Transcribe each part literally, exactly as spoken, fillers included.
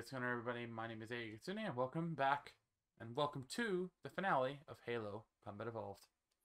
What's going on, everybody? My name is Eiga Kitsune, and welcome back, and welcome to the finale of Halo Combat Evolved.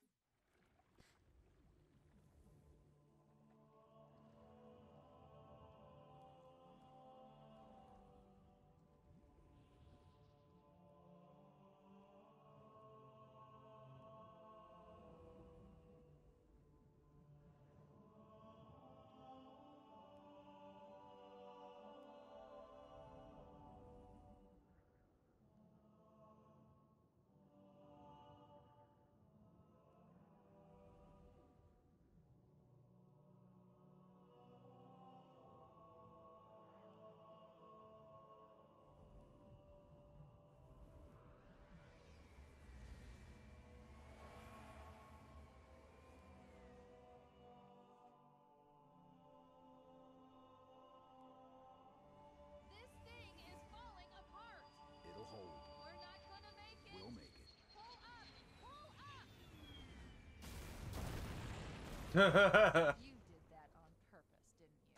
This thing is falling apart. It'll hold. We're not gonna make it. We'll make it. Pull up! Pull up! Alright. You did that on purpose, didn't you?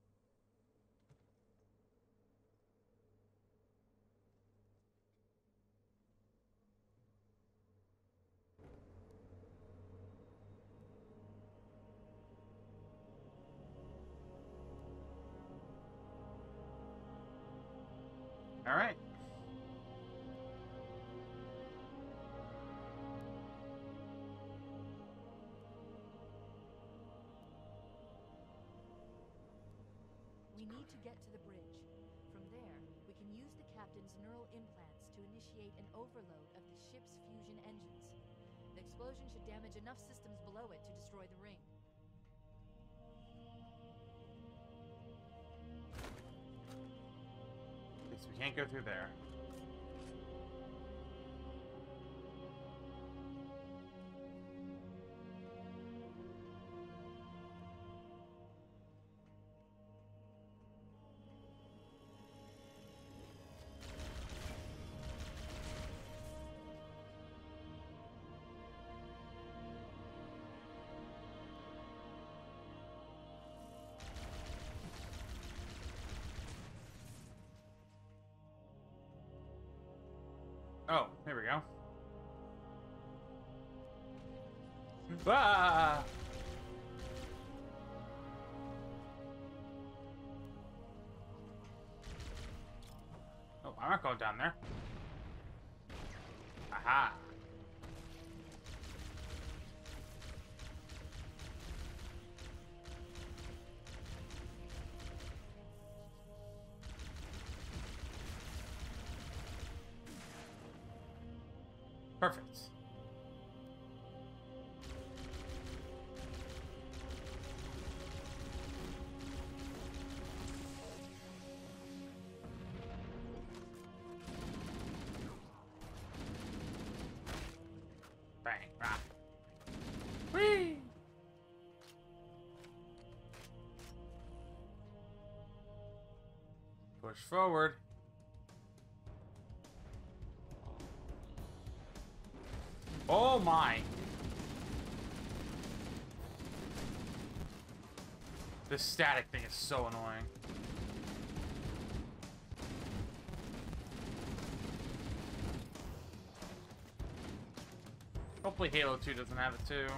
We need to get to the bridge. From there, we can use the captain's neural implants to initiate an overload of the ship's fusion engines. The explosion should damage enough systems below it to destroy the ring. At least we can't go through there. Oh, here we go. Ah! Oh, I'm not going down there. Aha! Perfect. Bang. Ah. Whee! Push forward. Oh my! This static thing is so annoying. Hopefully Halo two doesn't have it too.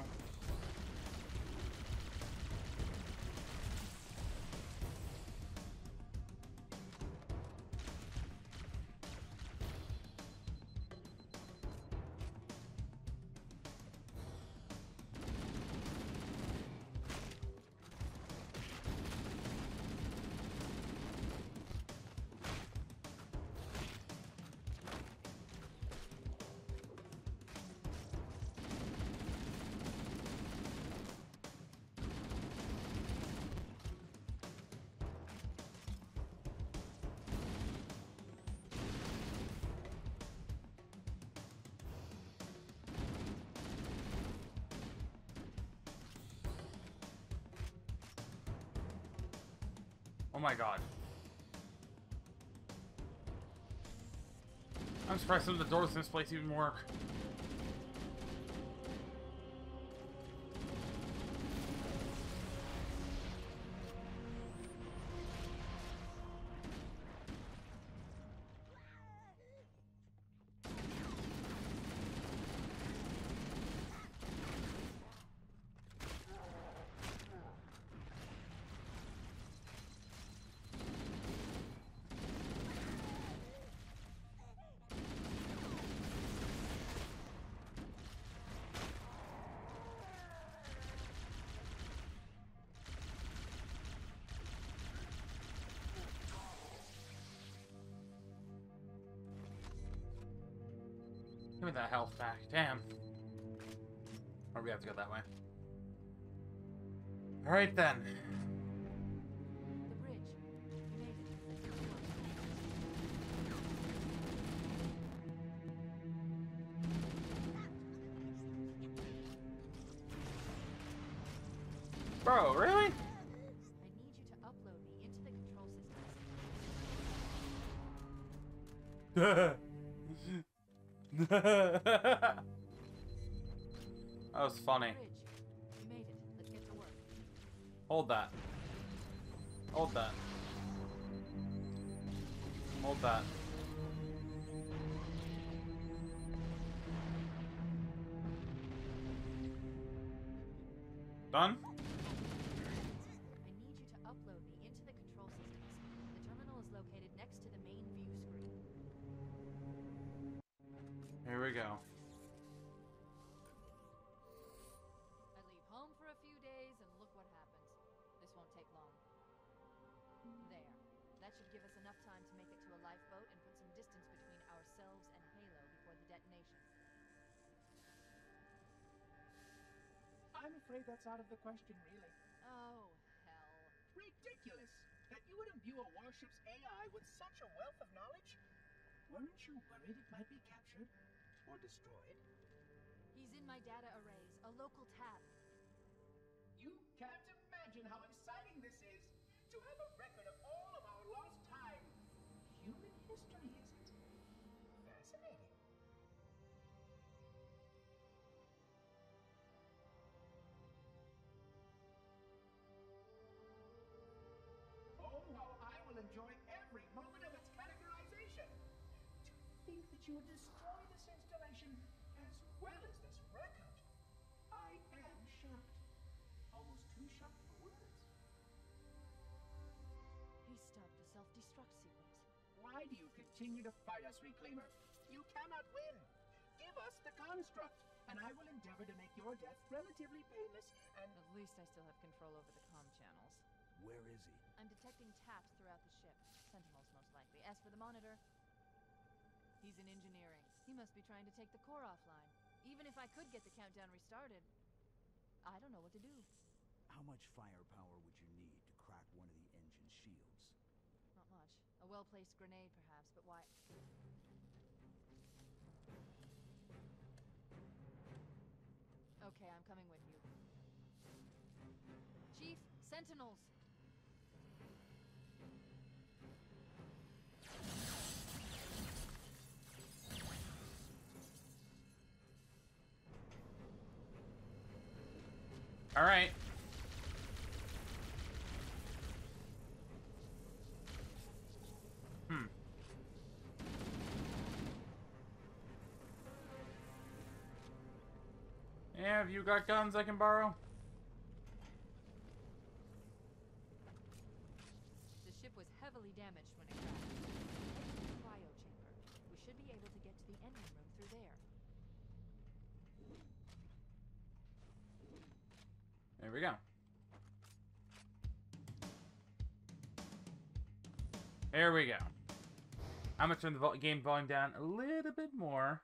Oh my god. I'm surprised some of the doors in this place even work. Give me that health back. Damn. Or we have to go that way. Alright then. The bridge. We made it. Bro, really? I need you to upload me into the control systems. That was funny. Bridge. We made it. Let's get to work. Hold that. Hold that. Hold that. Done? I need you to upload me into the control systems. The terminal is located next to the main view screen. Here we go. I leave home for a few days and look what happens. This won't take long. There. That should give us enough time to make it to a lifeboat and put some distance between ourselves and Halo before the detonation. I'm afraid that's out of the question, really. Oh, hell. Ridiculous! That you would imbue a warship's A I with such a wealth of knowledge? Weren't you worried it might be captured? Or destroyed? He's in my data arrays, a local tab. You can't imagine how exciting this is! To have a record of all of our lost time! Human history, is it? Fascinating. Oh, how I will enjoy every moment of its categorization! To think that you would destroy this installation as well as this record! I am shocked. Almost too shocked for words. He stopped the self-destruct sequence. Why do you continue to fight us, Reclaimer? You cannot win! Give us the construct, and I will endeavor to make your death relatively painless and... At least I still have control over the comm channels. Where is he? I'm detecting taps throughout the ship. Sentinels, most likely. As for the monitor, he's in engineering. He must be trying to take the core offline. Even if I could get the countdown restarted, I don't know what to do. How much firepower would you need to crack one of the engine shields? Not much. A well-placed grenade, perhaps, but why... Okay, I'm coming with you. Chief, Sentinels! All right. Hmm. Yeah, have you got guns I can borrow? The ship was heavily damaged when it crashed. Head to the cryo chamber. We should be able to get to the engine room through there. There we go. There we go. I'm gonna turn the vol game volume down a little bit more.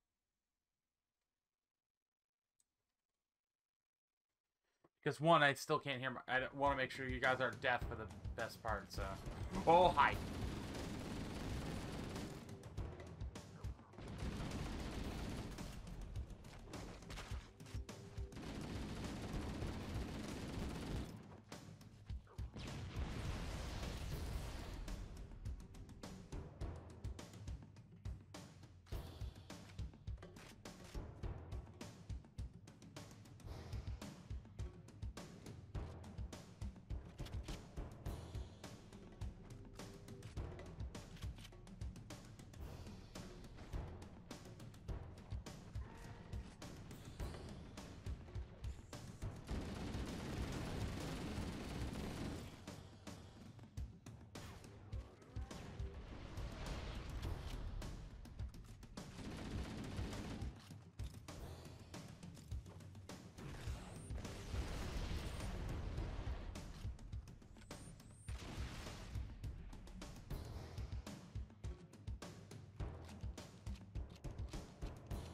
Because one, I still can't hear my, I want to make sure you guys are deaf for the best part, so. Oh, hi.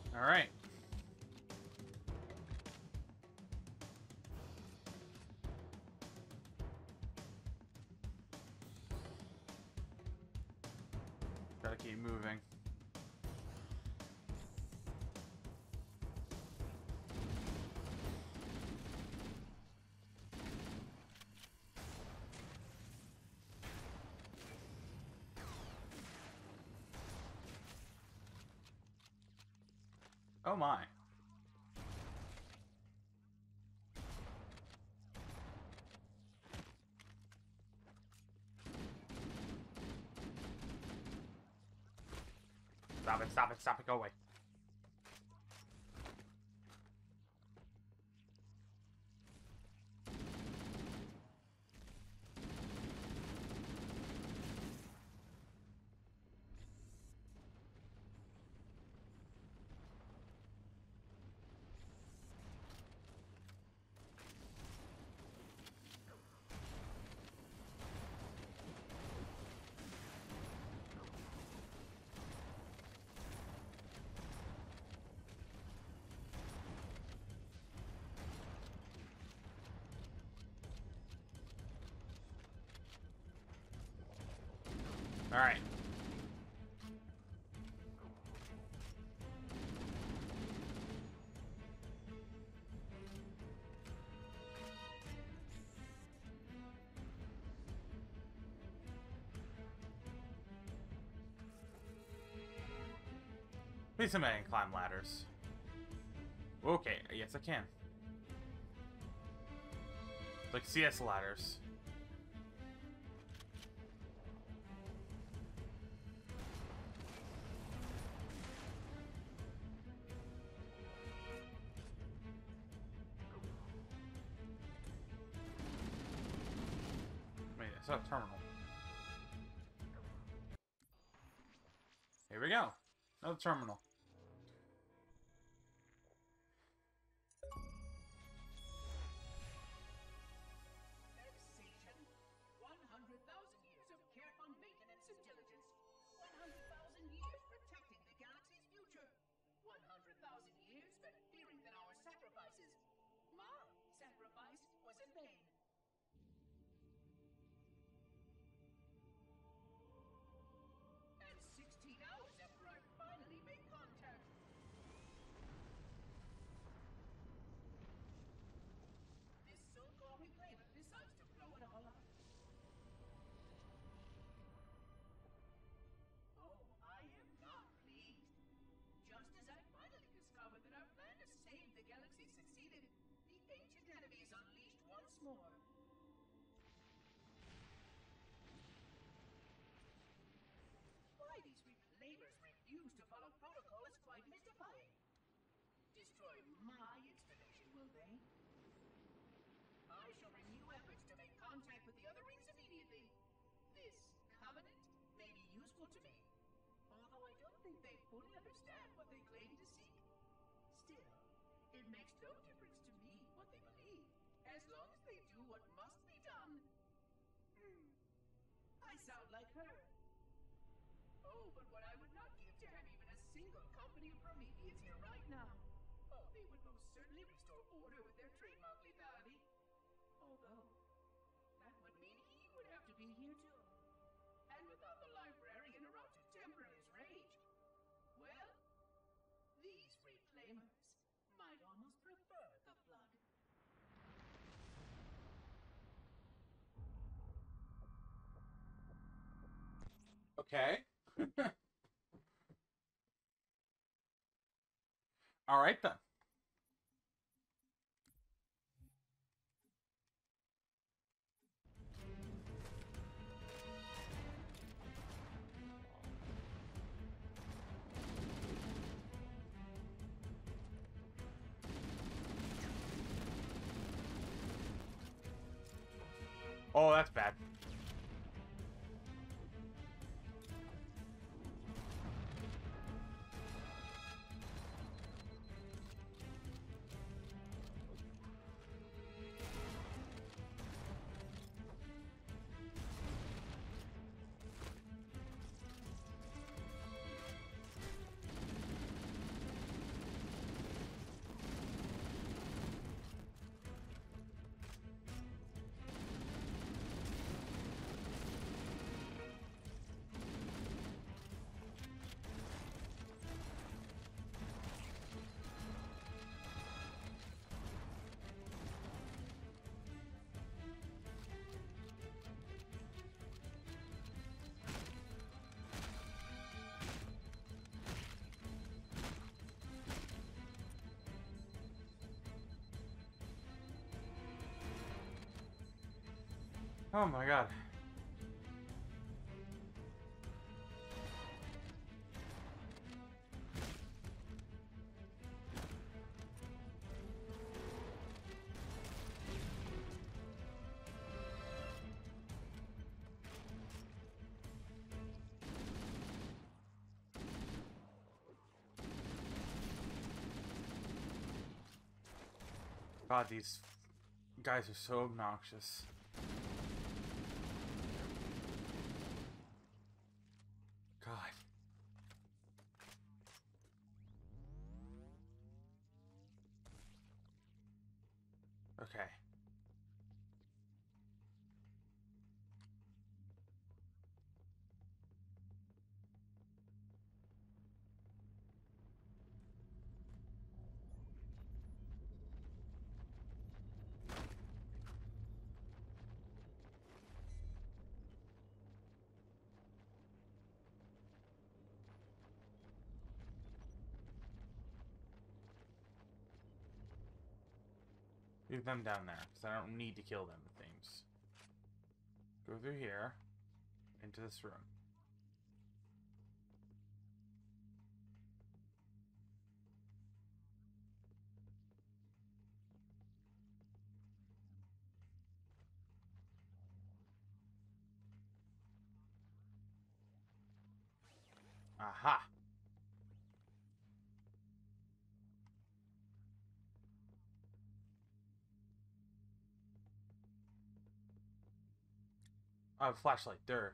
All right. Gotta keep moving. Oh my. Stop it, stop it, stop it, go away. All right. Please somebody can climb ladders. Okay, yes I can. Like C S ladders. Wait, it's not a terminal. Here we go. Another terminal. Vexation. one hundred thousand years of careful maintenance and diligence. one hundred thousand years protecting the galaxy's future. one hundred thousand years spent fearing that our sacrifices, my sacrifice, was in vain. And sixteen hours after I finally made contact. This so-called reclaimer decides to blow it all up. Oh, I am not pleased. Just as I finally discovered that our plan to save the galaxy succeeded, the ancient enemy is unleashed once more. Why these reclaimers refuse to follow protocol is quite mystifying. Destroy my installation, will they? I shall renew efforts to make contact with the other rings immediately. This covenant may be useful to me, although I don't think they fully understand what they claim to seek. Still, it makes no difference to me what they believe, as long as they do what must be done. Hmm. I sound like her. Oh, but what I would not give to have even a single company of Prometheans here right now. Oh, they would most certainly restore order with their trademark lethality. Although, that would mean he would have to be here too. And without the librarian around to temper his rage, well, these reclaimers might almost prefer the flood. Okay. All right then. Oh, that's bad. Oh my god. God, these guys are so obnoxious. God. Okay. Leave them down there, because I don't need to kill them with things. Go through here, into this room. Aha! Oh, flashlight, there.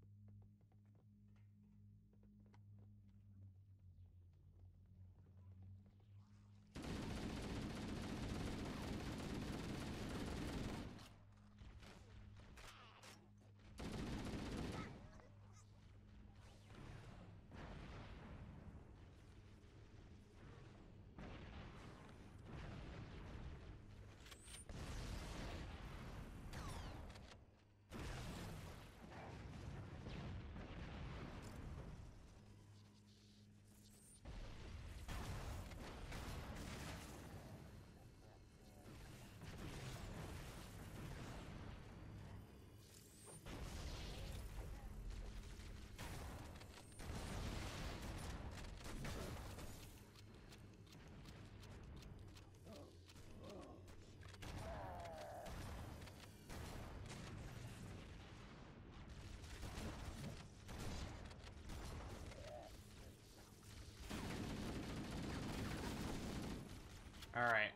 Alright.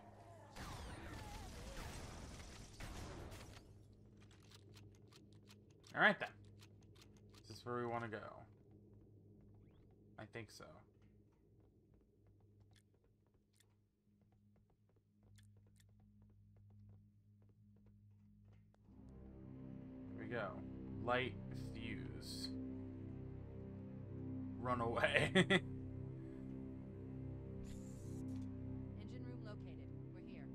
Alright then. Is this where we want to go? I think so. Here we go. Light fuse. Run away. Engine room located. We're here.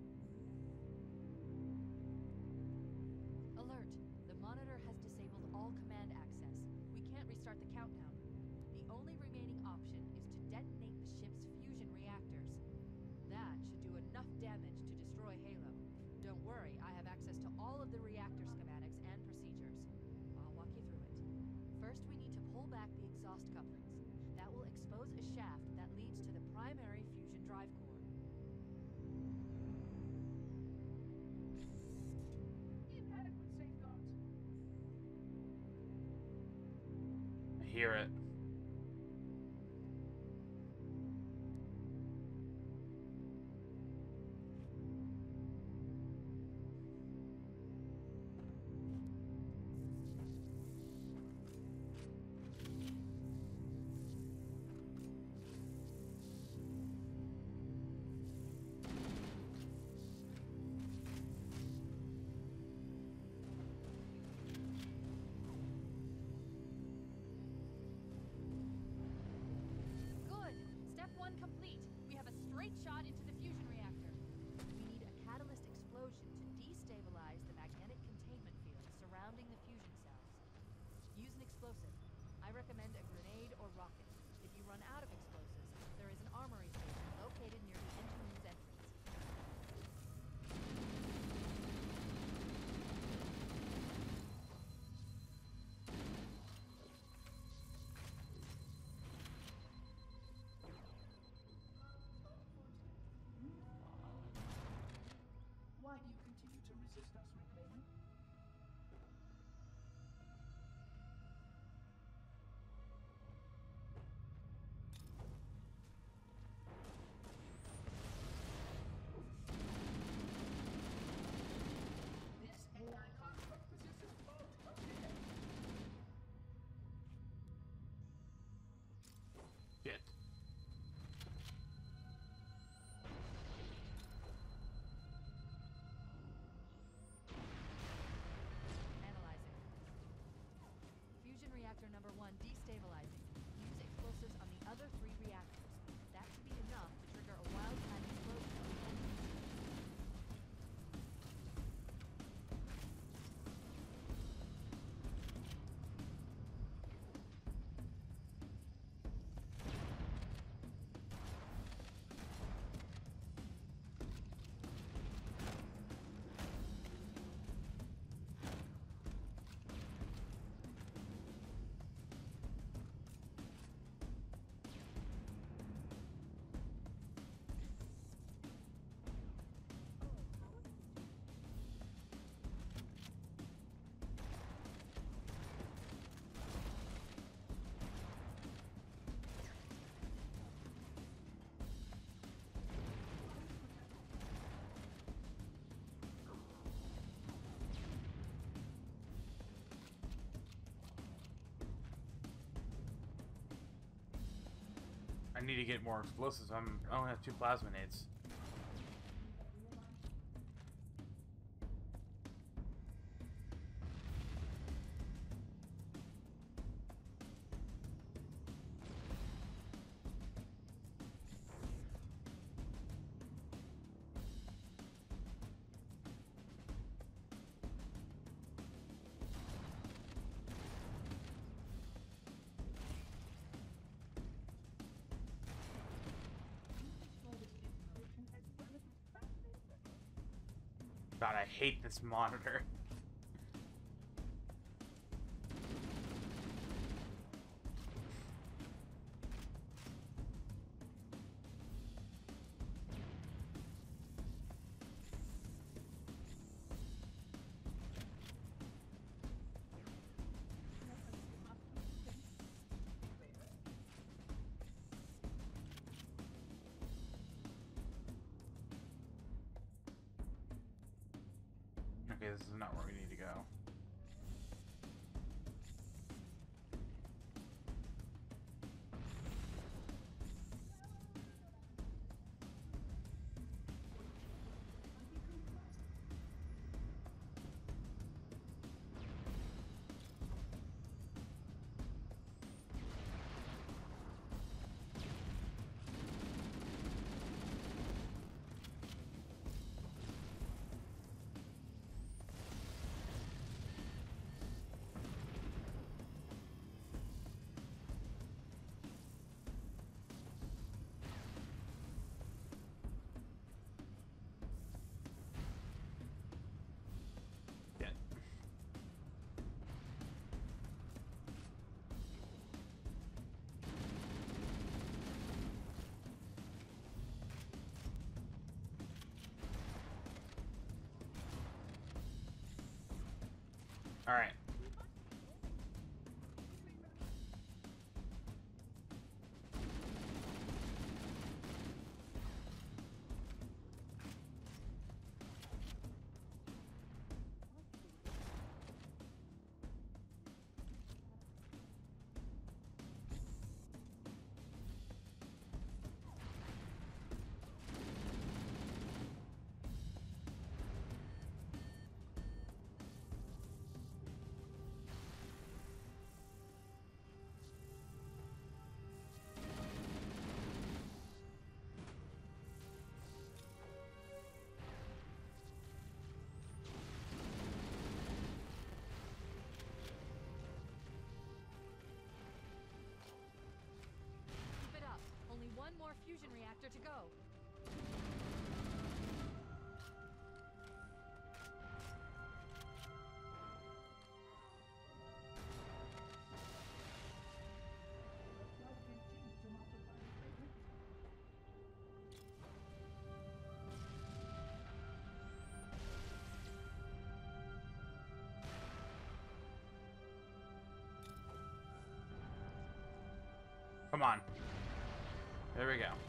Alert! The monitor has disabled all command access. We can't restart the countdown. The only remaining option is to detonate the ship's fusion reactors. That should do enough damage to destroy Halo. Don't worry, I have access to all of the reactor schematics and procedures. I'll walk you through it. First, we need to pull back the exhaust couplings. That will expose a shaft that leads to the primary fusion drive core. Inadequate safeguards. I hear it. reactors. That should be enough to trigger a wildcat explosion of the engine. I need to get more explosives. I'm, I only have two plasminades. God, I hate this monitor. Okay, this is not where we need to go. All right. One more fusion reactor to go. Come on. There we go.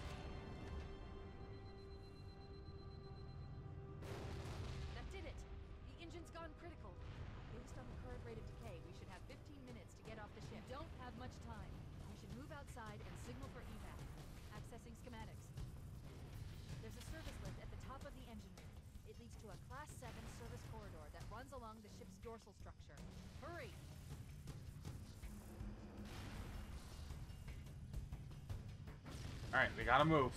That did it. The engine's gone critical. Based on the current rate of decay, we should have fifteen minutes to get off the ship. We don't have much time. We should move outside and signal for evac. Accessing schematics. There's a service lift at the top of the engine room. It leads to a Class seven service corridor that runs along the ship's dorsal structure. Hurry! Alright, we gotta move.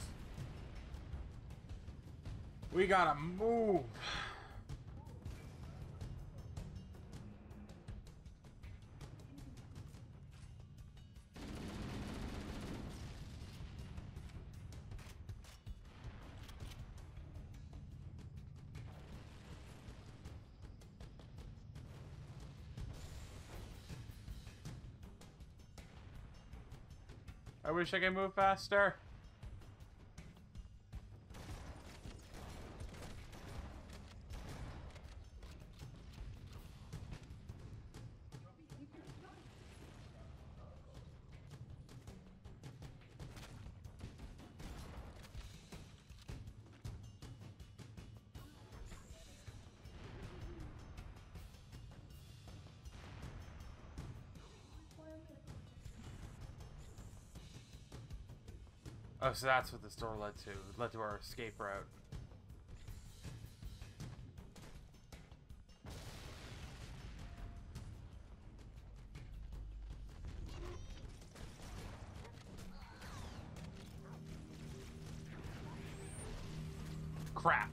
We gotta move. I wish I could move faster. Oh, so that's what this door led to. It led to our escape route. Crap.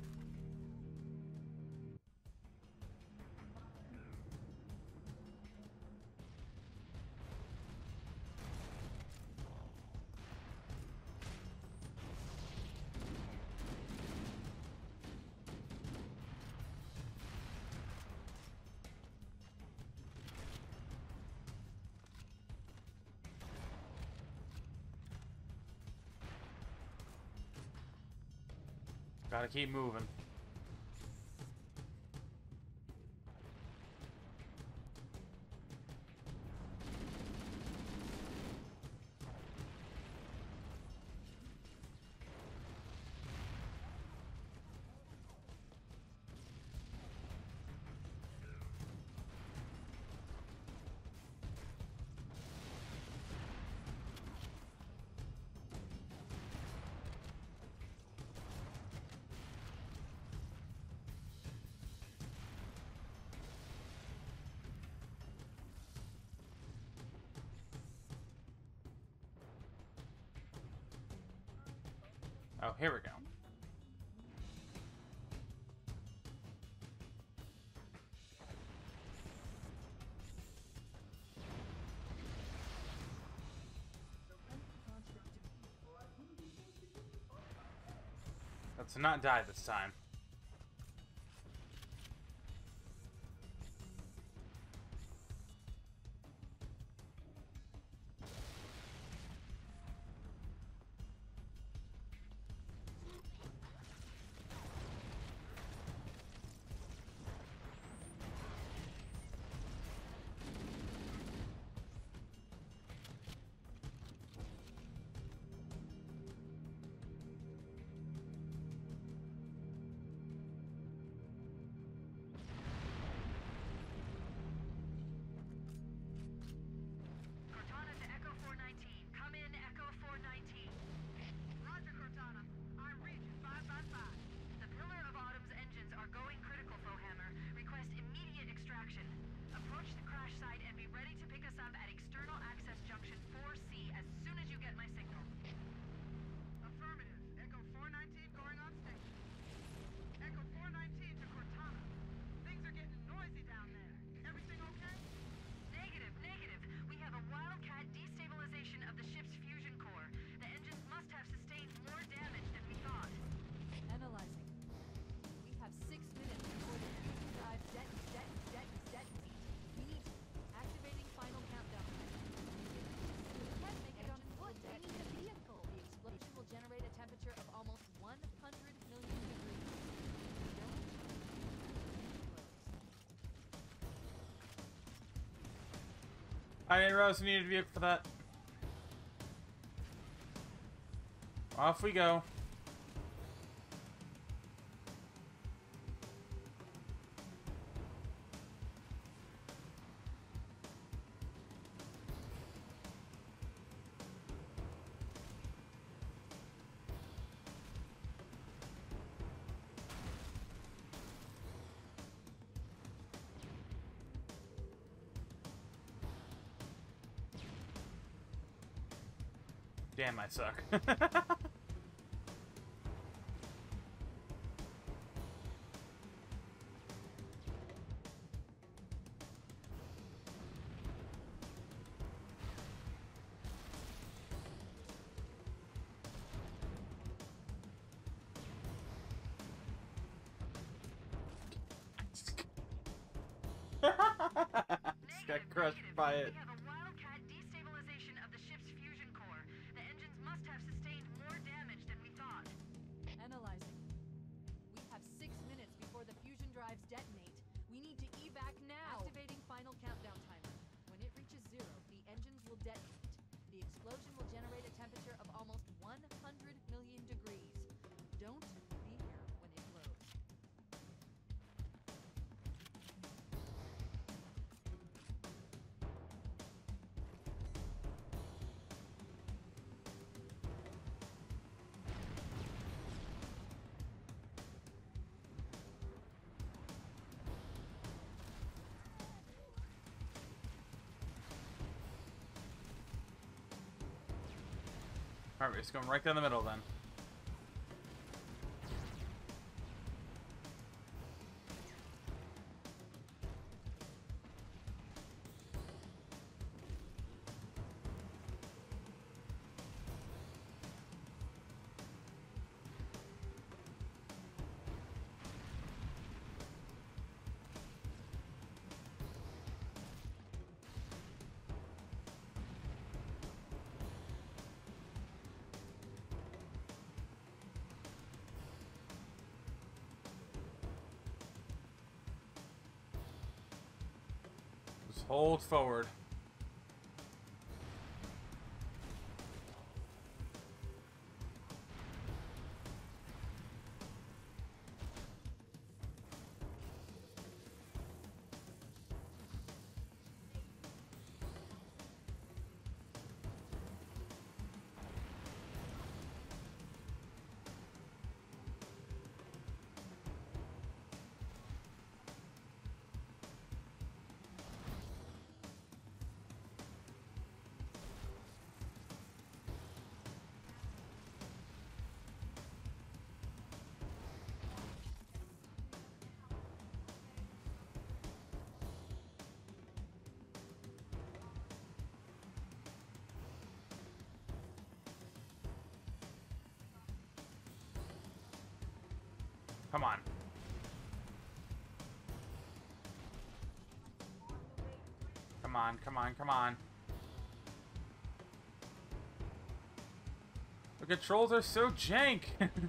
Gotta keep moving. Oh, here we go. Let's not die this time. I didn't realize we needed a vehicle for that. Off we go. Damn, I suck. got crushed by it. We have a wildcat destabilization of the ship's fusion core. The engines must have sustained more damage than we thought. Analyzing. We have six minutes before the fusion drives detonate. We need to evac now. Activating final countdown timer. When it reaches zero, the engines will detonate. The explosion will generate a temperature of almost one hundred million degrees. Don't be here when it blows. Alright, we're just going right down the middle then. Just hold forward. Come on. Come on, come on, come on. The controls are so jank.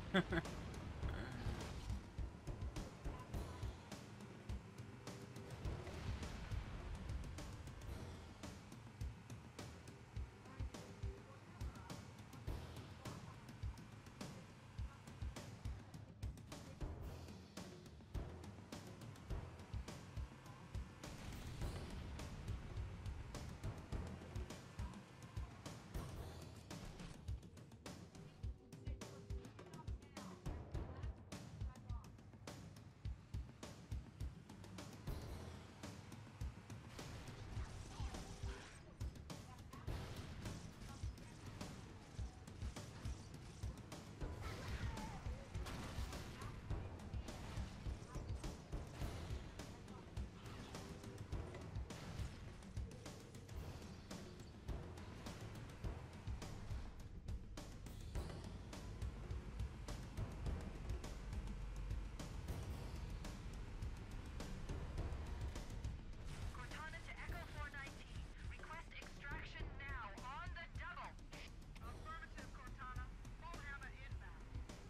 Cortana to Echo four nineteen. Request extraction now, on the double. Affirmative, Cortana. Full hammer inbound.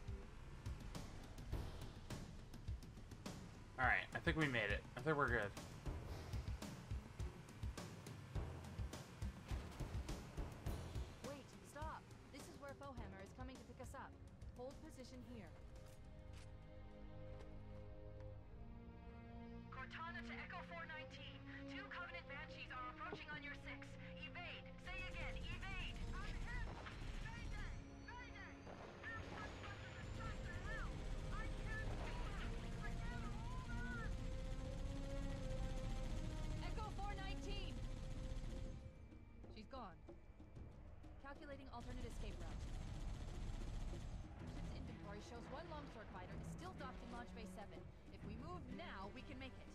Alright, I think we made it. I think we're good. Wait, stop. This is where Fohammer is coming to pick us up. Hold position here. Cortana to Echo four nineteen. Two Covenant Banshees are approaching on your six. Evade. Say again, evade. I'm hit. Mayday. Mayday. Air Force Weapon is shot to hell. I can't hold her. I can't hold her. Echo four nineteen! She's gone. Calculating alternate escape route. Ship's inventory shows one longsword fighter is still docked in Launch Bay seven. If we move now, we can make it.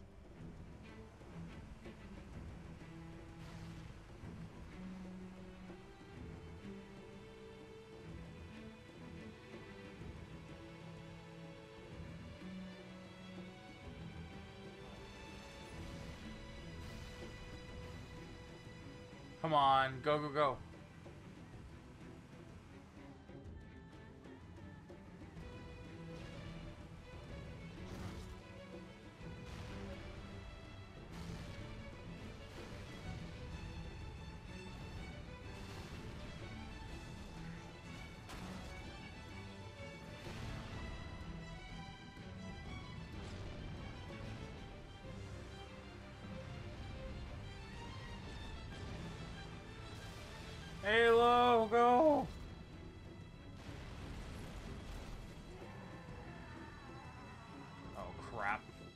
Come on, go, go, go. Halo, go! Oh, crap.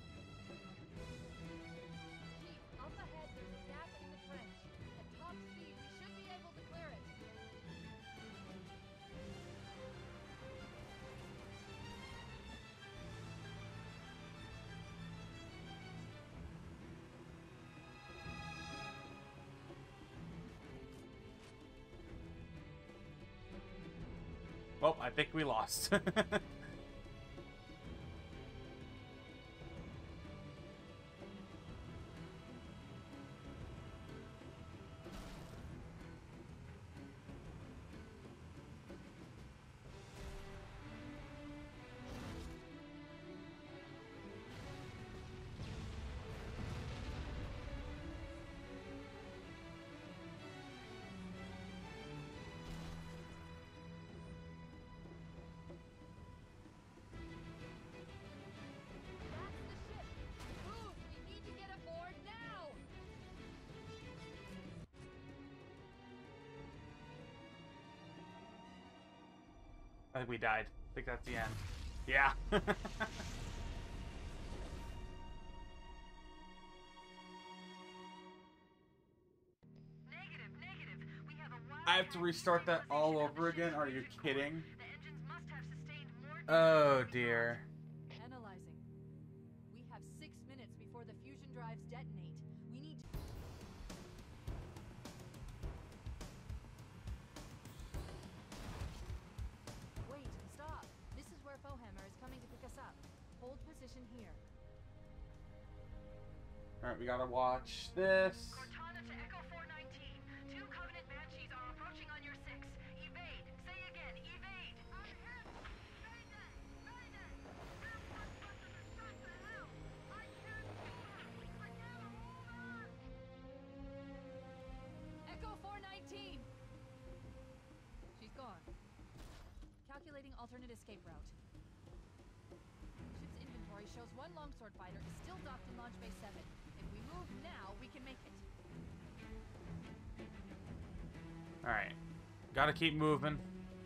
Chief, up ahead there's a gap in the trench. At top speed, we should be able to clear it. Well, I think we lost. That's the ship! Move! We need to get aboard now! I think we died. I think that's the end. Yeah. Negative, negative. We have a wild I have to restart that all over again? Are you kidding? The engines must have sustained more Oh, dear. Analyzing. We have six minutes before the fusion drives detonate. We need to... Wait, stop. This is where Fohammer is coming to pick us up. Hold position here. Alright, we gotta watch this. Cortana to Echo four nineteen. Two Covenant Banshees are approaching on your six. Evade. Say again, evade. I'm hit. Mayday. Mayday. Air Force buses are shot to hell. I can't hold on. I can't hold on. Echo four nineteen! She's gone. Calculating alternate escape route. Ship's inventory shows one longsword fighter is still docked in Launch Bay seven. If we move now, we can make it. Alright. Gotta keep moving.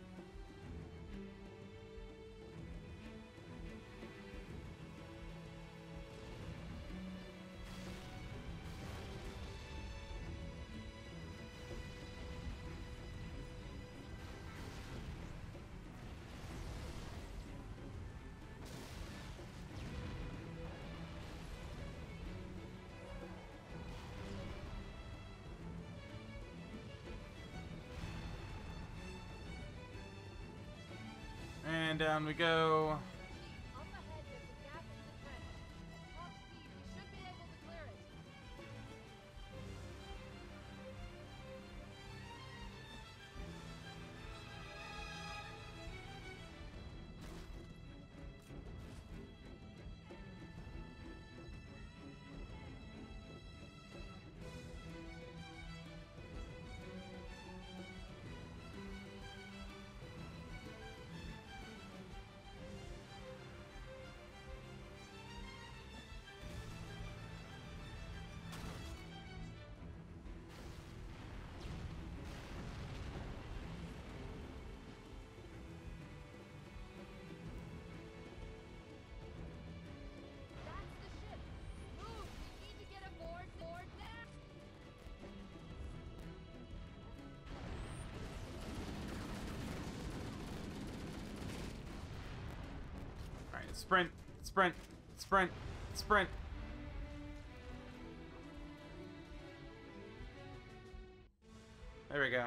And down we go. Chief, up ahead there's a gap in the trench. At top speed, we should be able to clear it. That's the ship! Move! We need to get aboard board now! Alright, sprint, sprint, sprint, sprint. There we go.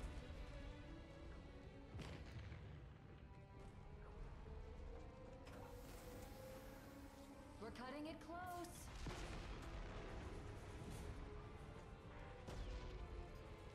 We're cutting it close.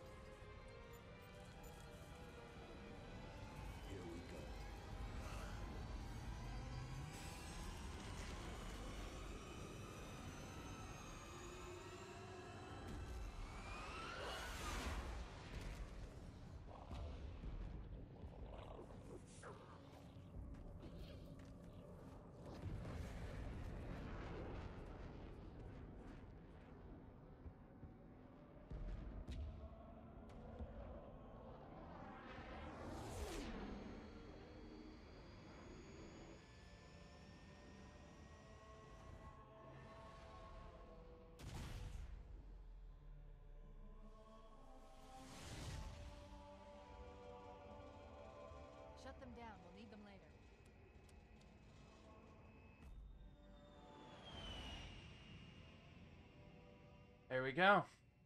There we go.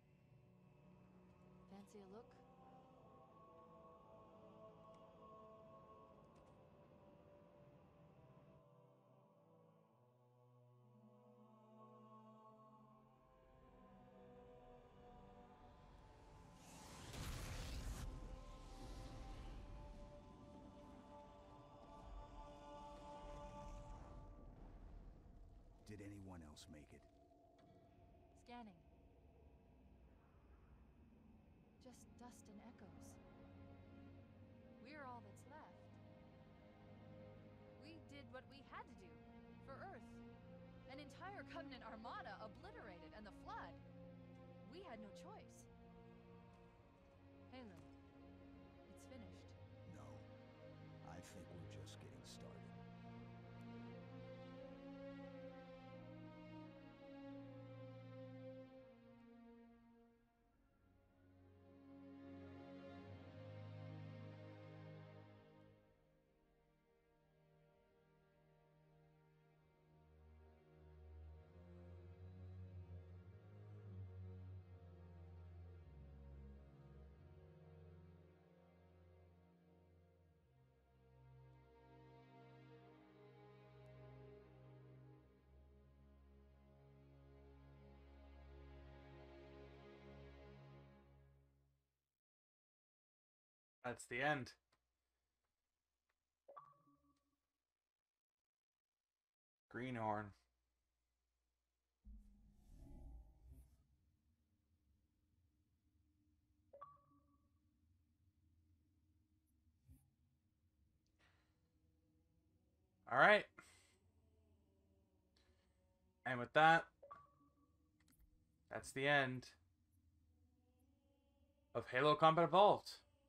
Fancy a look? Did anyone else make it? Scanning. Just dust and echoes. We're all that's left. We did what we had to do for Earth. An entire Covenant armada obliterated, and the Flood. We had no choice. Halo, it's finished. No. I think we're just getting started. That's the end. Greenhorn. All right. And with that, that's the end of Halo Combat Evolved.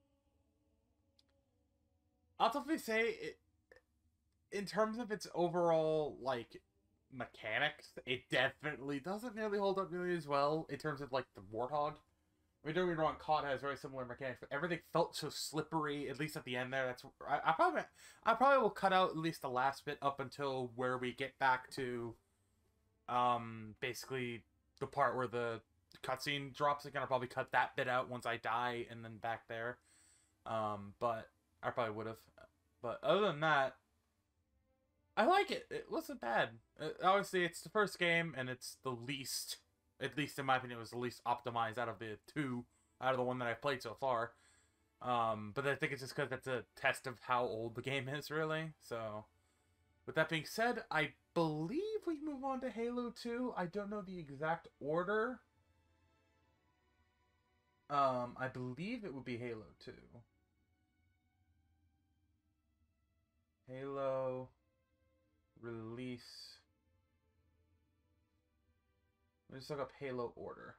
I'll definitely say, it, in terms of its overall, like, mechanics, it definitely doesn't nearly hold up nearly as well in terms of, like, the Warthog. I mean, don't get me wrong, C O D has very similar mechanics, but everything felt so slippery, at least at the end there. That's I, I probably I probably will cut out at least the last bit up until where we get back to, um, basically the part where the cutscene drops again. I'll probably cut that bit out once I die and then back there. Um, but I probably would have. But other than that, I like it. It wasn't bad. Uh, obviously, it's the first game, and it's the least, at least in my opinion, it was the least optimized out of the two, out of the one that I've played so far. Um, but I think it's just because that's a test of how old the game is, really. So, with that being said, I believe we move on to Halo two. I don't know the exact order. Um, I believe it would be Halo two. Halo release. Let me just look up Halo order.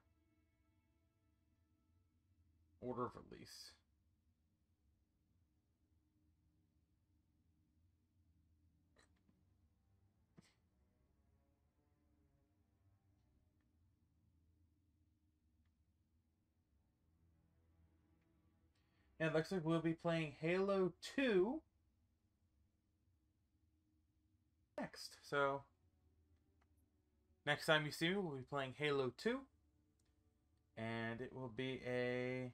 Order of release. And it looks like we'll be playing Halo two next. So, next time you see me, we'll be playing Halo two. And it will be a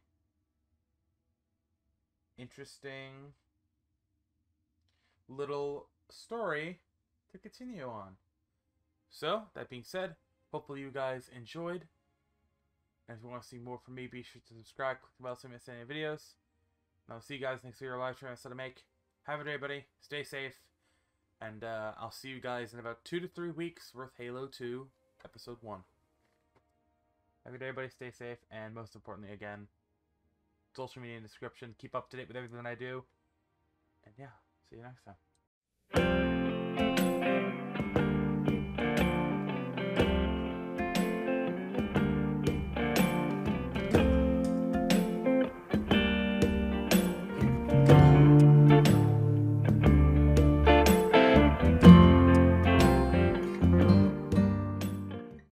interesting little story to continue on. So, that being said, hopefully you guys enjoyed. And if you want to see more from me, be sure to subscribe, click the bell so you don't miss any videos. And I'll see you guys next week for live stream I make. Have a good day, everybody. Stay safe. And uh, I'll see you guys in about two to three weeks with Halo two Episode one. Have a good day, everybody. Stay safe. And most importantly, again, social media in the description. Keep up to date with everything I do. And yeah, see you next time.